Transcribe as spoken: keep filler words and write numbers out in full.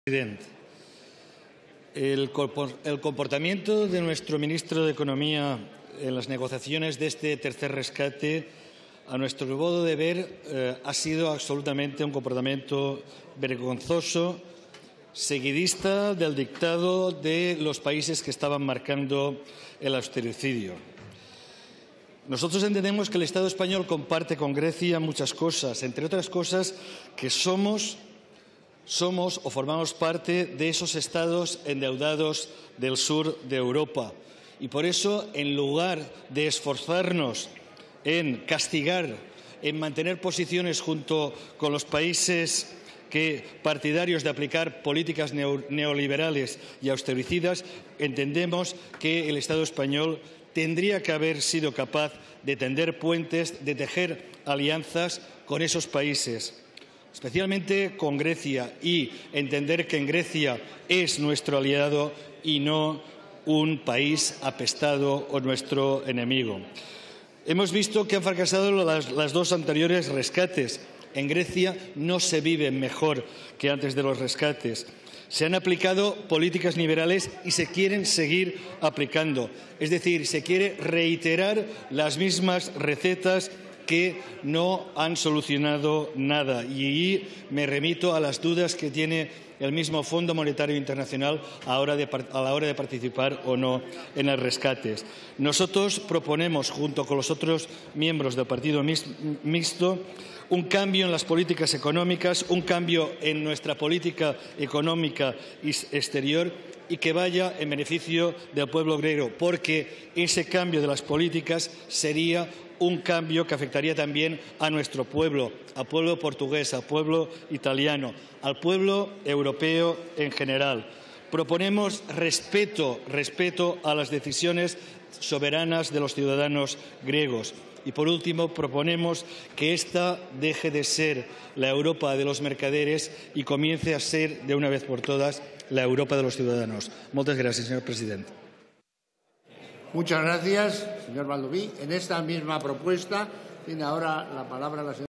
Presidente, el comportamiento de nuestro ministro de Economía en las negociaciones de este tercer rescate, a nuestro modo de ver, eh, ha sido absolutamente un comportamiento vergonzoso, seguidista del dictado de los países que estaban marcando el austericidio. Nosotros entendemos que el Estado español comparte con Grecia muchas cosas, entre otras cosas que somos Somos o formamos parte de esos estados endeudados del sur de Europa. Y por eso, en lugar de esforzarnos en castigar, en mantener posiciones junto con los países que, partidarios de aplicar políticas neoliberales y austericidas, entendemos que el Estado español tendría que haber sido capaz de tender puentes, de tejer alianzas con esos países, especialmente con Grecia, y entender que en Grecia es nuestro aliado y no un país apestado o nuestro enemigo. Hemos visto que han fracasado las, las dos anteriores rescates. En Grecia no se vive mejor que antes de los rescates. Se han aplicado políticas liberales y se quieren seguir aplicando. Es decir, se quiere reiterar las mismas recetas que no han solucionado nada. Y me remito a las dudas que tiene el mismo Fondo Monetario Internacional a, hora de, a la hora de participar o no en los rescates. Nosotros proponemos, junto con los otros miembros del Partido Mixto, un cambio en las políticas económicas, un cambio en nuestra política económica exterior y que vaya en beneficio del pueblo griego, porque ese cambio de las políticas sería un cambio que afectaría también a nuestro pueblo, al pueblo portugués, al pueblo italiano, al pueblo europeo en general. Proponemos respeto, respeto a las decisiones soberanas de los ciudadanos griegos. Y, por último, proponemos que esta deje de ser la Europa de los mercaderes y comience a ser, de una vez por todas, la Europa de los ciudadanos. Muchas gracias, señor presidente. Muchas gracias, señor Baldoví. En esta misma propuesta tiene ahora la palabra la señora